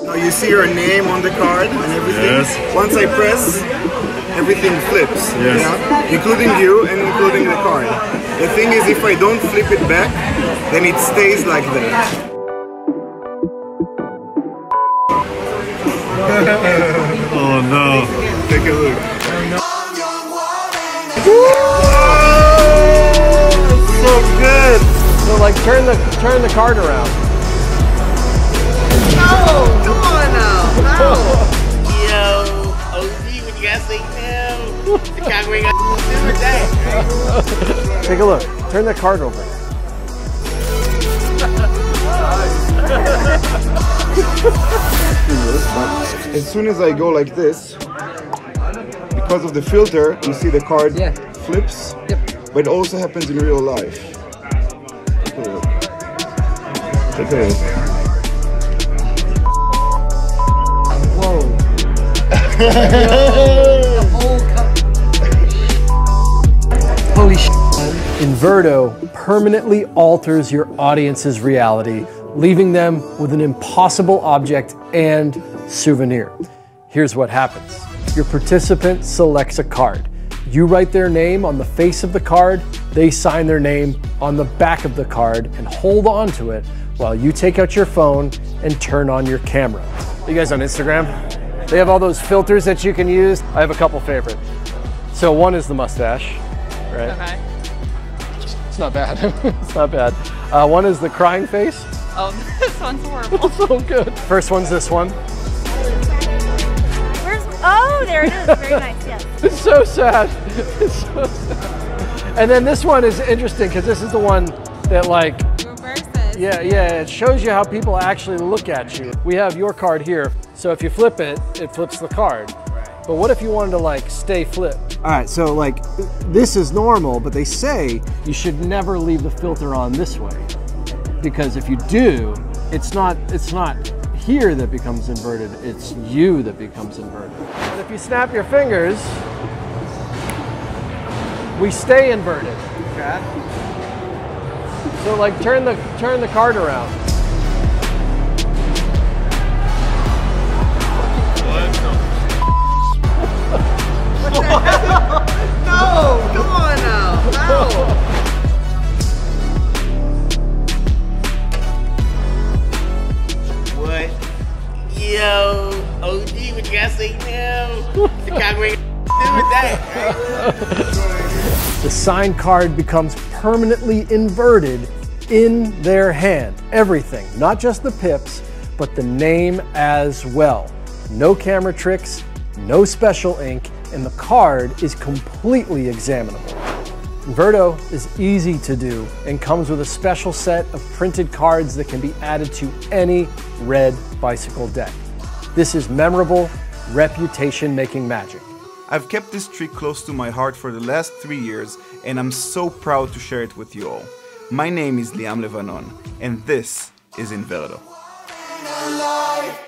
Now you see your name on the card and everything. Yes. Once I press, everything flips. Yes. Yeah? Including you and including the card. The thing is, if I don't flip it back, then it stays like that. Oh no. Take a look. So good. So like turn the card around. No, come on now. No. Yo, OG, what you gotta say now? The cock ring got to do with that. Take a look. Turn the card over. As soon as I go like this, because of the filter, you see the card flips. Yep. But it also happens in real life. Take a look. Take a look. Whoa. Holy shit. Inverto permanently alters your audience's reality, leaving them with an impossible object and souvenir. Here's what happens. Your participant selects a card. You write their name on the face of the card, they sign their name on the back of the card and hold on to it while you take out your phone and turn on your camera. You guys on Instagram? They have all those filters that you can use. I have a couple favorite. So one is the mustache, right? Okay. It's not bad. It's not bad. One is the crying face. Oh, this one's horrible. It's so good. First one's this one. Oh, there it is. Very nice, yes. It's so sad. It's so sad. And then this one is interesting because this is the one that like, Reverses. yeah, it shows you how people actually look at you. We have your card here. So if you flip it, it flips the card. But what if you wanted to like stay flipped? All right, so like this is normal, but they say you should never leave the filter on this way. Because if you do, it's not here that becomes inverted, it's you that becomes inverted. And if you snap your fingers, we stay inverted. Okay. So like turn the card around. No, come on now. No. What? Yo, OG, what you gotta say now? The cock ring got to do with that. The signed card becomes permanently inverted in their hand. Everything, not just the pips, but the name as well. No camera tricks, no special ink, and the card is completely examinable. Inverto is easy to do and comes with a special set of printed cards that can be added to any red bicycle deck. This is memorable, reputation-making magic. I've kept this trick close to my heart for the last 3 years, and I'm so proud to share it with you all. My name is Liam Levanon, and this is Inverto.